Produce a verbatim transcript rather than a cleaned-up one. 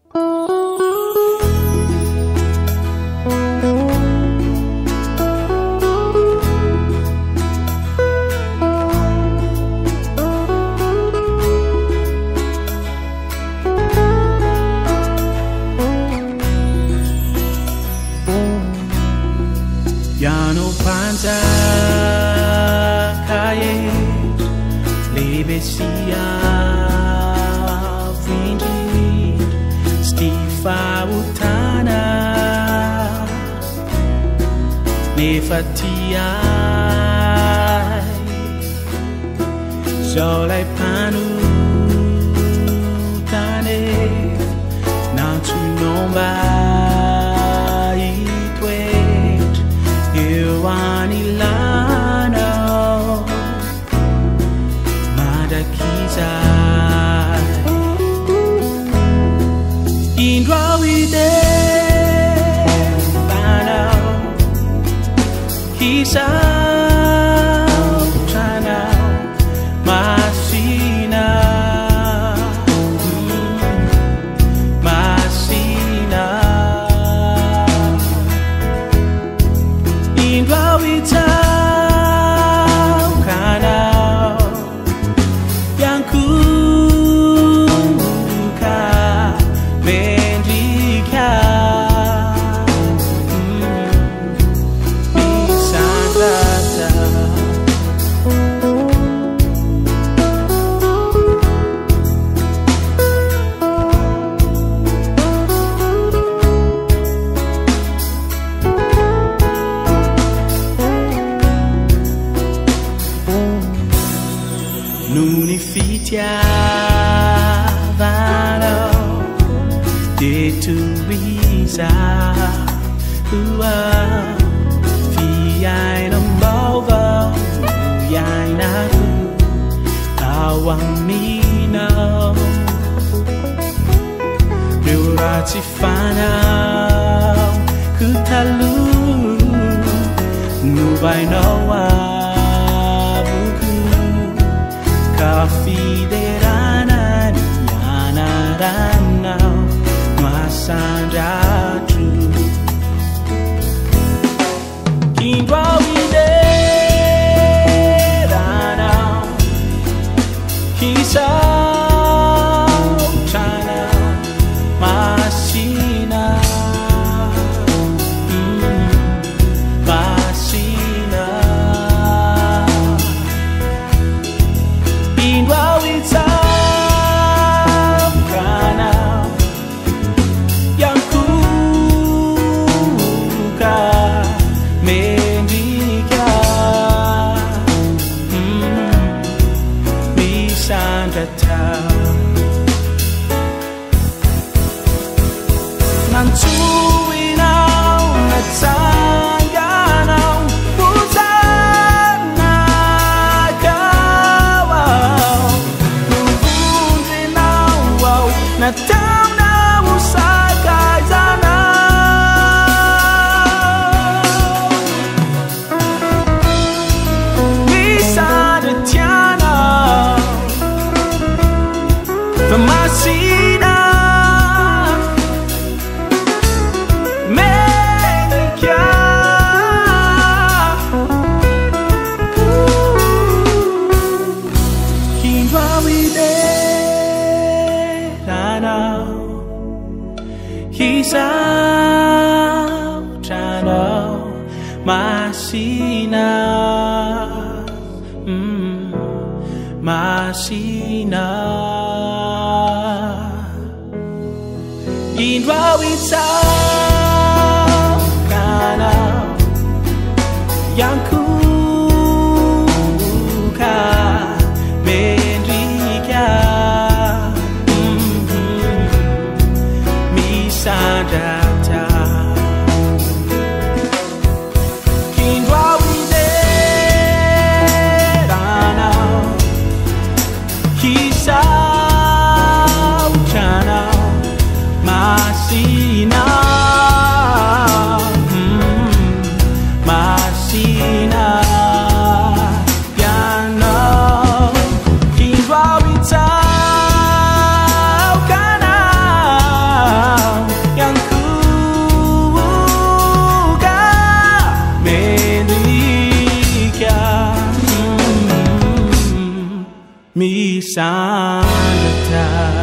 Piano panza cae lebe sia vingi stifa utana ne fatia solai panu tane na tu non vai twet Iwani lano madakiza Indra wide bano Kisa chana masina masina Indra wita kana yang kuka mendika bisa datang Nuni fitia vano de tu visa ua fiai no mova fiai na awamino Riurati fana kutalu nubai noa Kafiderana Diana Rana Masanja True Kindwa Wide Rana Kisa China Masina Masina Indra wita kana yang kuka mendika bisa datang nantuinau natangganau Natau na usaka zana Bisa de tiana Femasina Mekia Kindwa wide Kisah Chano Masina mm, Masina Indra wita kana yang kuka mendika Data Kindwa wide rana Kisa uchana Masina mm, Masina Piano Kindwa wita kana sandata.